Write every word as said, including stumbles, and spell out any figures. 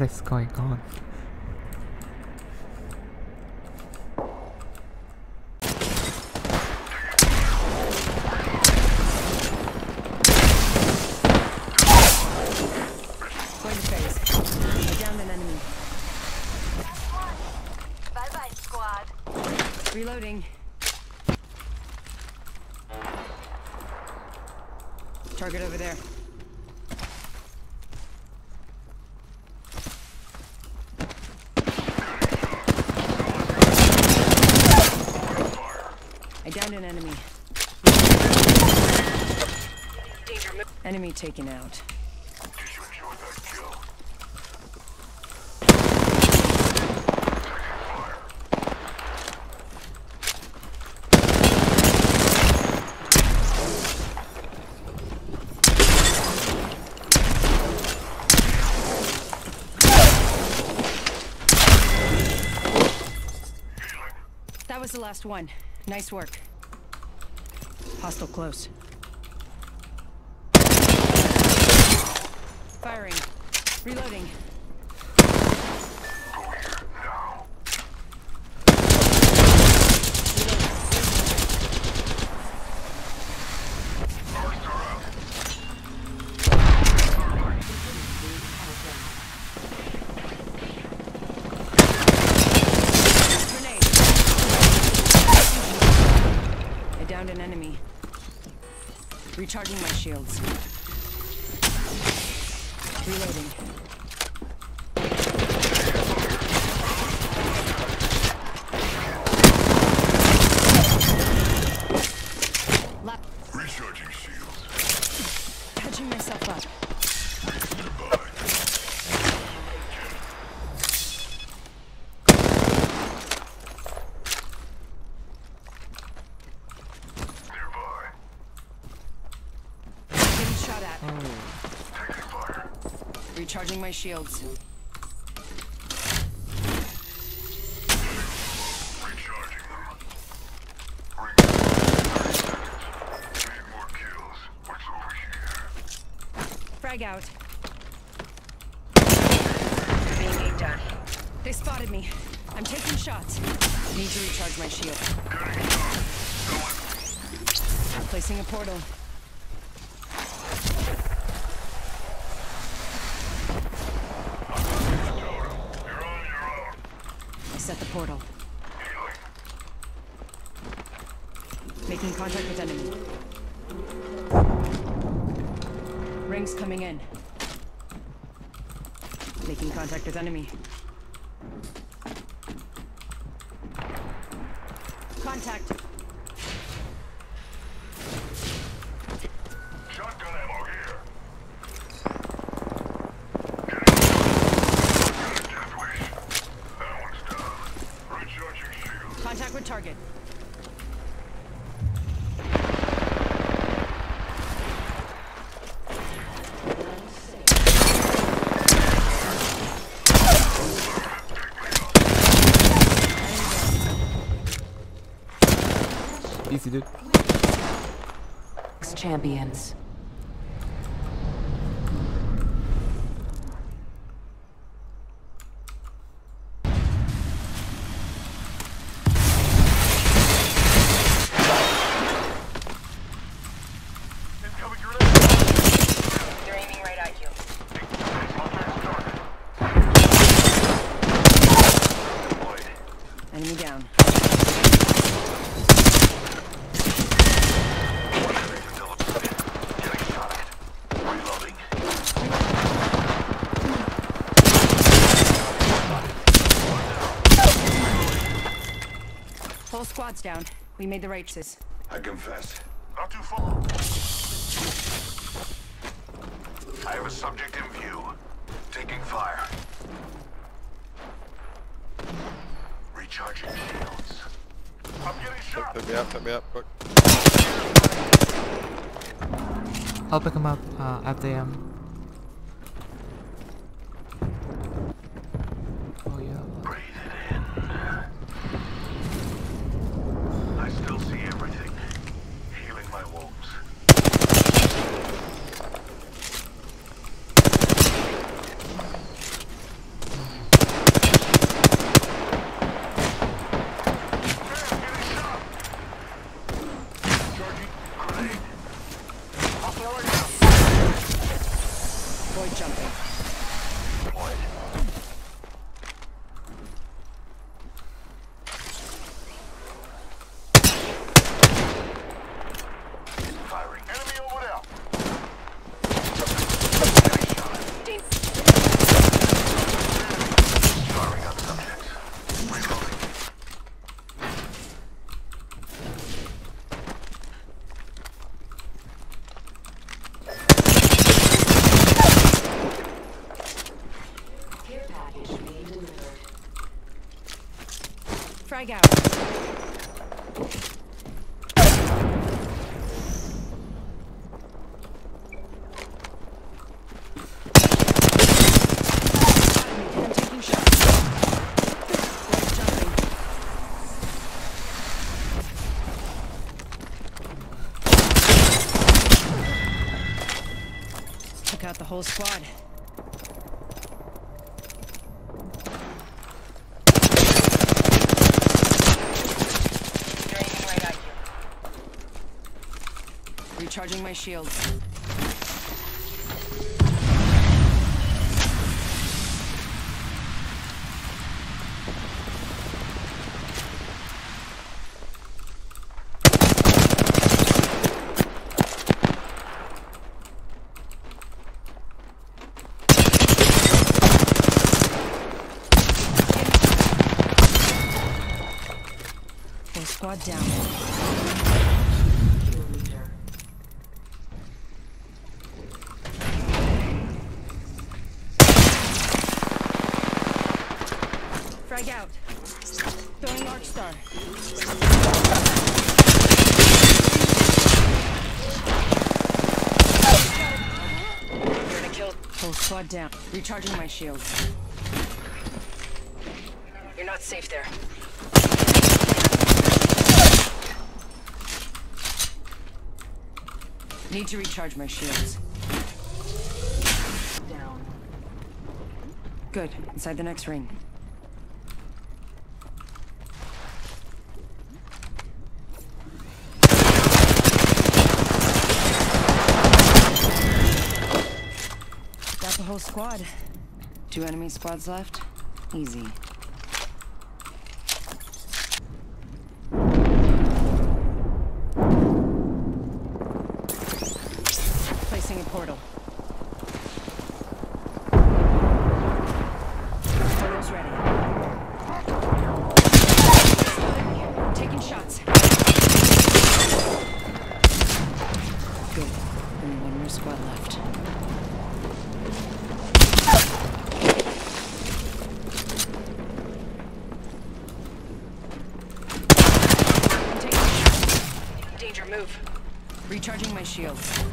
What is going on? Going to phase. I downed an enemy. Bye bye, squad. Reloading. Target over there. I downed an enemy. Enemy taken out. Did you enjoy that kill? That was the last one. Nice work. Hostile close. Firing. Reloading. Go here, now. Ours are out. Grenade. I downed an enemy. Recharging my shields. Reloading. La Recharging shields. Patching myself up. Nearby. Nearby. Getting shot at. Taking fire. Recharging my shields. Recharging them. Ring thirty seconds. Need more kills. What's over here? Frag out. Being done. They spotted me. I'm taking shots. Need to recharge my shield. Cutting it off. Going. Placing a portal. You're on your own. I set the portal. Healing. Making contact with enemy. Rings coming in. Making contact with enemy. Contact. Shotgun ammo here. Death wish. That one's down. Recharging shield. Contact with target. Easy, dude. Champions. Incoming grenade. They're aiming right at you. Enemy down. Reloading. Whole squad's down. We made the right choices. I confess. Not too far. I have a subject in view. Taking fire. Recharging shields. I'm getting shot. Pick me up, pick me up, quick. I'll pick him up uh, at the um. Oh yeah. Breathe it in. I still see everything. Healing my wounds. Frag out. I'm taking shots. Let's jumping. Took out the whole squad. Draining right at you. Recharging my shields. Full squad down. Frag out. Throwing Arc Star. You're gonna kill. Full squad down. Recharging my shields. You're not safe there. Need to recharge my shields. Down. Good. Inside the next ring. Got the whole squad. Two enemy squads left. Easy. Placing a portal. Portal's ready. Taking shots. Good. Only one more squad left. I'm taking shots. Danger, move. Recharging my shields.